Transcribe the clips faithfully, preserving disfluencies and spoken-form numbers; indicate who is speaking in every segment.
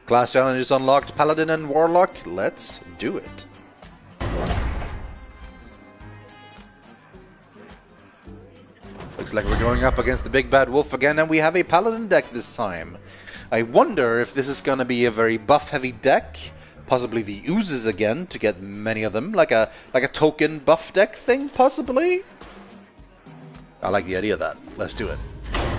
Speaker 1: Class challenges unlocked, Paladin and Warlock. Let's do it. Looks like we're going up against the big bad wolf again, and we have a Paladin deck this time. I wonder if this is going to be a very buff-heavy deck. Possibly the oozes again to get many of them, like a like a token buff deck thing, possibly. I like the idea of that. Let's do it.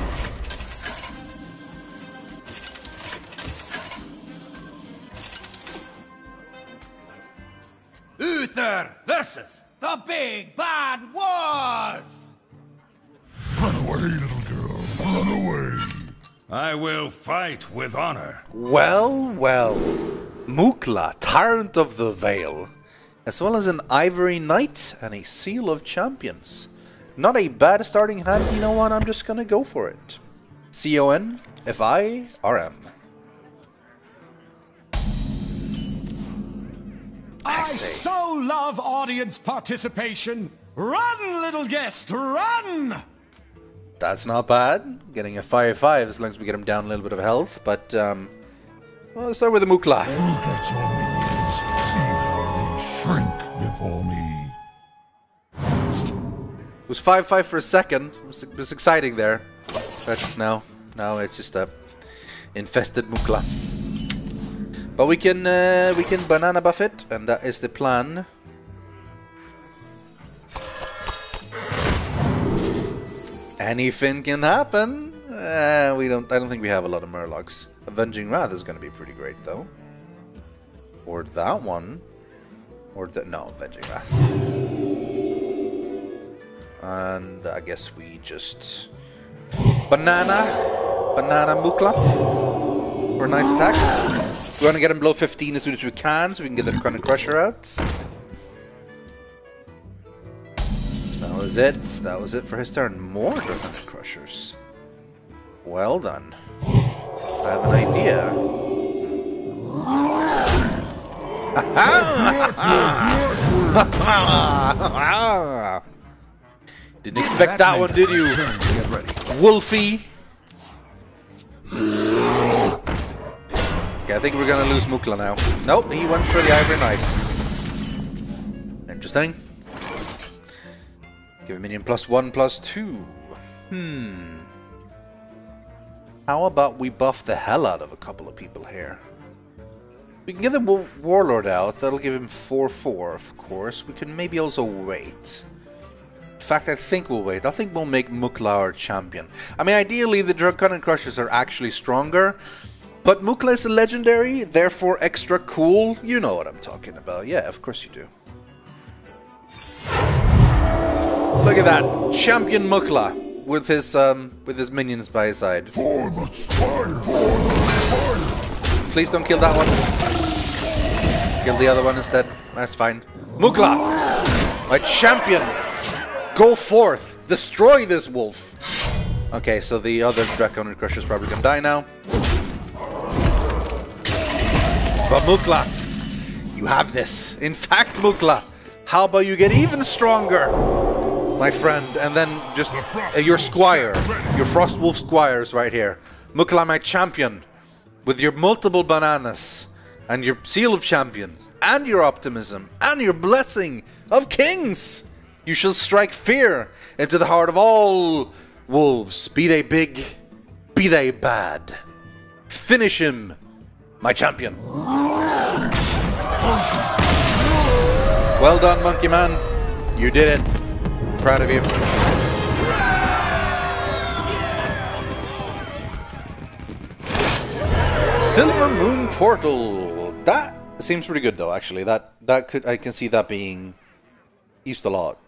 Speaker 2: Uther versus the big bad wolf.
Speaker 3: Run away, little girl. Run away.
Speaker 2: I will fight with honor.
Speaker 1: Well, well. Mukla, Tyrant of the Vale. As well as an Ivory Knight and a Seal of Champions. Not a bad starting hand, you know what? I'm just gonna go for it. C O N F I R M.
Speaker 2: I so love audience participation. Run, little guest, run!
Speaker 1: That's not bad. Getting a five five as long as we get him down a little bit of health, but um... well, let's start with the Mukla.
Speaker 3: Look at your minions. See how they shrink before me.
Speaker 1: It was five five for a second. It was, it was exciting there. But no, no, it's just a infested Mukla. But we can uh, we can banana buff it, and that is the plan. Anything can happen. Uh, we don't. I don't think we have a lot of Murlocs. Avenging Wrath is going to be pretty great, though. Or that one. Or the no, Avenging Wrath. And I guess we just banana, banana Mukla for a nice attack. We want to get him below fifteen as soon as we can, so we can get the Chrono Crusher out. That was it. That was it for his turn. More Chrono Crushers. Well done. I have an idea. Didn't expect that one, did you?
Speaker 2: Get ready.
Speaker 1: Wolfie. Okay, I think we're gonna lose Mukla now. Nope, he went for the Ivory Knights. Interesting. Give a minion plus one, plus two. Hmm. How about we buff the hell out of a couple of people here? We can get the War Warlord out. That'll give him four four, of course. We can maybe also wait. In fact, I think we'll wait. I think we'll make Mukla our champion. I mean, ideally, the Draconic Crushers are actually stronger. But Mukla is a legendary, therefore extra cool. You know what I'm talking about. Yeah, of course you do. Look at that. Champion Mukla with his um with his minions by his side.
Speaker 3: For the spire! For the spire!
Speaker 1: Please don't kill that one. Kill the other one instead. That's fine. Mukla! My champion! Go forth! Destroy this wolf! Okay, so the other Draconic Crusher's probably gonna die now. But Mukla, you have this. In fact, Mukla, how about you get even stronger, my friend, and then just uh, your squire, your Frostwolf squire is right here. Mukla, my champion, with your multiple bananas, and your seal of champions, and your optimism, and your blessing of kings. You shall strike fear into the heart of all wolves, be they big, be they bad. Finish him, my champion. Well done, Monkey Man. You did it. Proud of you. Silver Moon Portal. That seems pretty good, though. Actually, that that could I can see that being used a lot.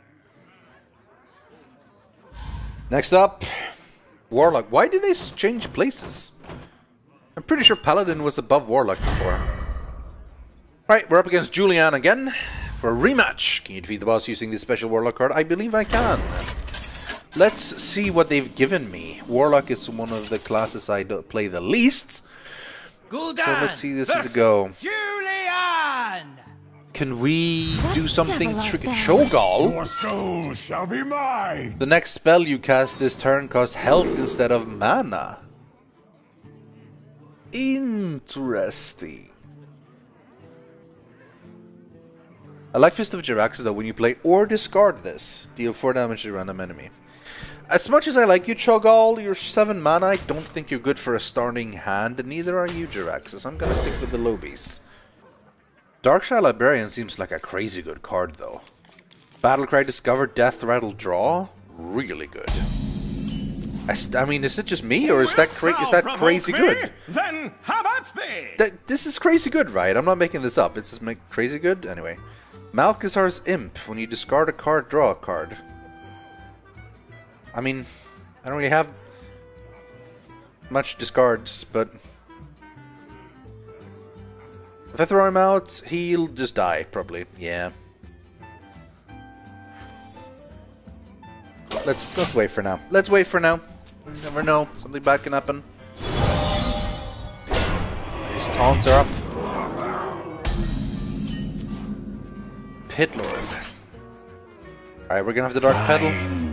Speaker 1: Next up, Warlock. Why did they change places? I'm pretty sure Paladin was above Warlock before. Right, we're up against Julian again for a rematch. Can you defeat the boss using this special Warlock card? I believe I can. Let's see what they've given me. Warlock is one of the classes I don't play the least.
Speaker 2: Gul'dan
Speaker 1: So let's see this as a go.
Speaker 2: Julian!
Speaker 1: Can we
Speaker 4: Let's
Speaker 1: do something
Speaker 4: have a
Speaker 1: tricky?
Speaker 4: look.
Speaker 1: Cho'Gall?
Speaker 3: Your soul shall be mine!
Speaker 1: The next spell you cast this turn costs health instead of mana. Interesting. I like Fist of Jiraxis though. When you play or discard this, deal four damage to a random enemy. As much as I like you, Cho'Gall, you're seven mana. I don't think you're good for a starting hand, and neither are you, Jiraxis. I'm gonna stick with the Lobies. Darkshire Librarian seems like a crazy good card though. Battlecry, Discover, Death Rattle, Draw. Really good. I, st I mean, is it just me, or is that cra is that crazy
Speaker 2: me?
Speaker 1: good?
Speaker 2: Then how about thee?
Speaker 1: That, this is crazy good, right? I'm not making this up. It's just make crazy good. Anyway, Malchezaar's Imp. When you discard a card, draw a card. I mean, I don't really have much discards, but if I throw him out, he'll just die, probably. Yeah. Let's let's wait for now. Let's wait for now. You never know. Something bad can happen. His taunts are up. Pit Lord. Alright, we're gonna have the Dark Pedal.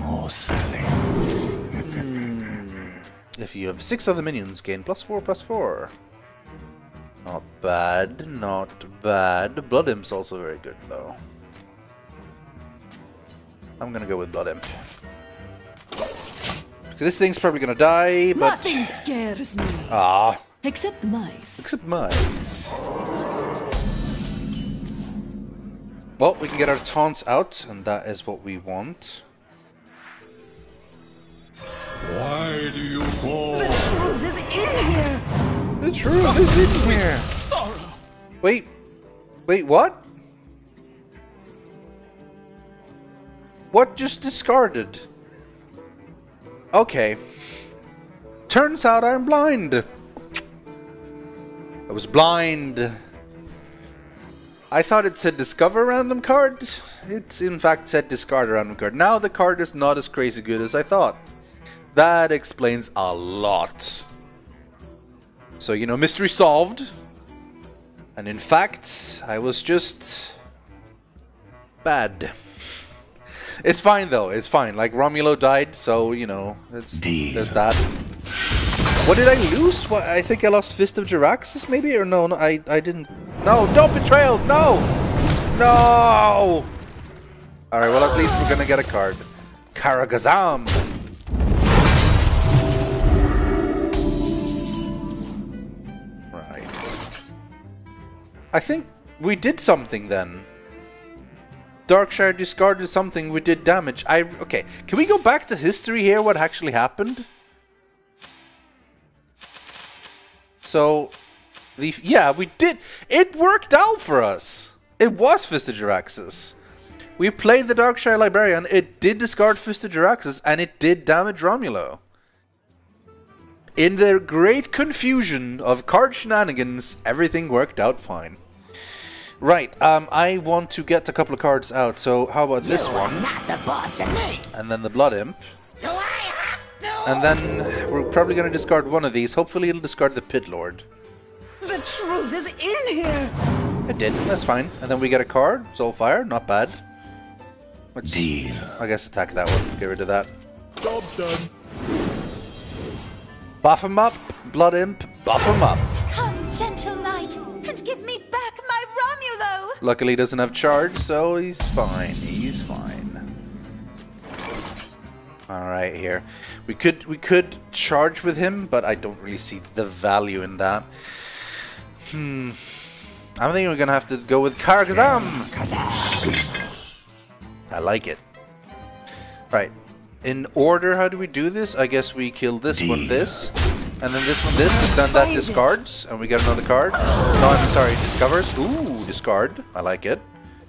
Speaker 1: Mm. If you have six other minions, gain plus four, plus four. Not bad, not bad. Blood Imp's also very good, though. I'm gonna go with Blood Imp. This thing's probably gonna die, but...
Speaker 4: Nothing scares me.
Speaker 1: Ah.
Speaker 4: Except mice.
Speaker 1: Except mice. Well, we can get our taunts out, and that is what we want.
Speaker 3: Why do you call?
Speaker 4: The truth is in here.
Speaker 1: The truth is in here. Wait. Wait, what? What just discarded? Okay. Turns out I'm blind. I was blind. I thought it said discover a random card. It in fact said discard a random card. Now the card is not as crazy good as I thought. That explains a lot. So, you know, mystery solved. And in fact, I was just bad. It's fine though, it's fine. Like, Romulo died, so, you know, it's, there's that. What did I lose? What, I think I lost Fist of Jiraxis, maybe? Or no, no, I, I didn't. No, don't betrayal, no! No! Alright, well, at least we're gonna get a card. Karazhan! Right. I think we did something then. Darkshire discarded something, we did damage. I okay, can we go back to history here, what actually happened? So, the yeah, we did, it worked out for us. It was Fist of Jiraxis. We played the Darkshire Librarian, it did discard Fist of Jiraxis, and it did damage Romulo. In the great confusion of card shenanigans, everything worked out fine. Right, um, I want to get a couple of cards out, so how about this one?
Speaker 5: Not the boss of me.
Speaker 1: And then the Blood Imp.
Speaker 5: Do I have to?
Speaker 1: And then we're probably going to discard one of these. Hopefully it'll discard the Pit Lord.
Speaker 4: The truth is in here.
Speaker 1: It did, that's fine. And then we get a card, Soulfire, not bad. Let's,
Speaker 2: Deal.
Speaker 1: I guess attack that one, get rid of that.
Speaker 3: Job done.
Speaker 1: Buff him up, Blood Imp, buff him up.
Speaker 4: Come, gentle knight, and give me back my Romulo.
Speaker 1: Luckily he doesn't have charge, so he's fine, he's fine. Alright, here. We could we could charge with him, but I don't really see the value in that. Hmm. I think we're gonna have to go with Karazhan. I like it. Right. In order, how do we do this? I guess we kill this
Speaker 2: Deal.
Speaker 1: one, this, and then this one, this, because then that discards, and we get another card. No, I'm sorry, discovers. Ooh, discard. I like it.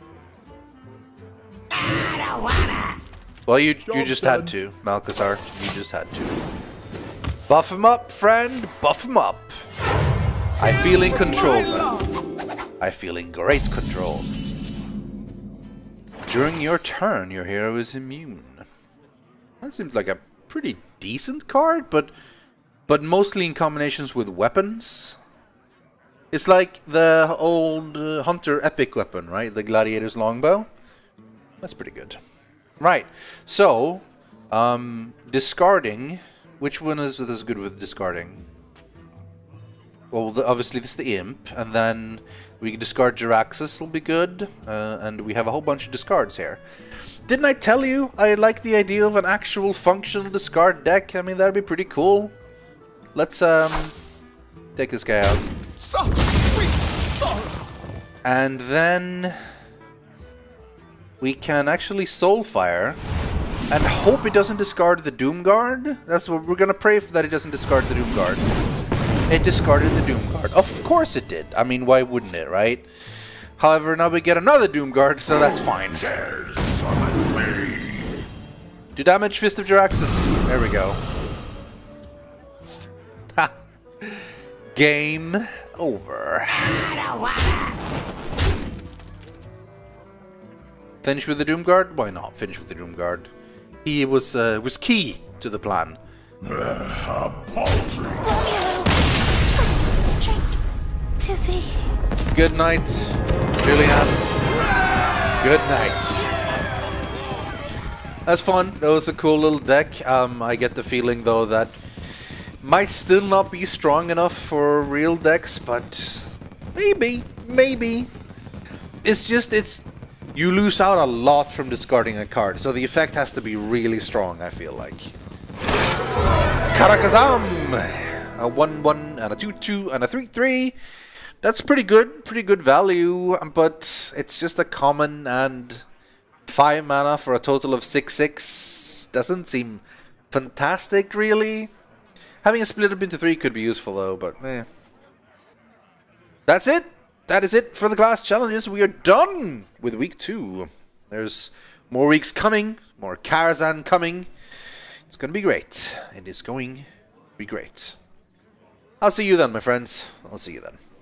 Speaker 5: I don't wanna.
Speaker 1: Well, you you
Speaker 3: Job
Speaker 1: just
Speaker 3: done.
Speaker 1: had to, Malchezaar. You just had to. Buff him up, friend. Buff him up. I feel in control now. I feel in great control. During your turn, your hero is immune. That seems like a pretty decent card, but but mostly in combinations with weapons. It's like the old uh, Hunter epic weapon, right? The Gladiator's longbow. That's pretty good. Right, so, um, discarding. Which one is this good with discarding? well, the, obviously this is the Imp, and then we can discard Jiraxis, will be good, uh, and we have a whole bunch of discards here. Didn't I tell you I like the idea of an actual functional discard deck? I mean, that'd be pretty cool. Let's um take this guy out.
Speaker 2: So sweet sorrow.
Speaker 1: And then we can actually Soulfire and hope it doesn't discard the Doomguard. That's what we're gonna pray for, that it doesn't discard the Doomguard. It discarded the Doomguard. Of course it did. I mean, why wouldn't it, right? However, now we get another Doomguard, so that's fine. Do damage, Fist of Jiraxis. There we go. Ha! Game over. Finish with the Doomguard? Why not finish with the Doomguard? He was uh, was key to the plan.
Speaker 3: Uh, paltry.
Speaker 4: Romeo! Drink to thee.
Speaker 1: Good night, Julian. Good night. That's fun. That was a cool little deck. Um, I get the feeling though that might still not be strong enough for real decks, but maybe, maybe. It's just it's. You lose out a lot from discarding a card, so the effect has to be really strong, I feel like. Karazhan! A one one and a two two and a three three. That's pretty good, pretty good value, but it's just a common and five mana for a total of six six. Doesn't seem fantastic, really. Having a split up into three could be useful, though, but eh. That's it! That is it for the class challenges. We are done with week two. There's more weeks coming, more Karazhan coming. It's going to be great. It is going to be great. I'll see you then, my friends. I'll see you then.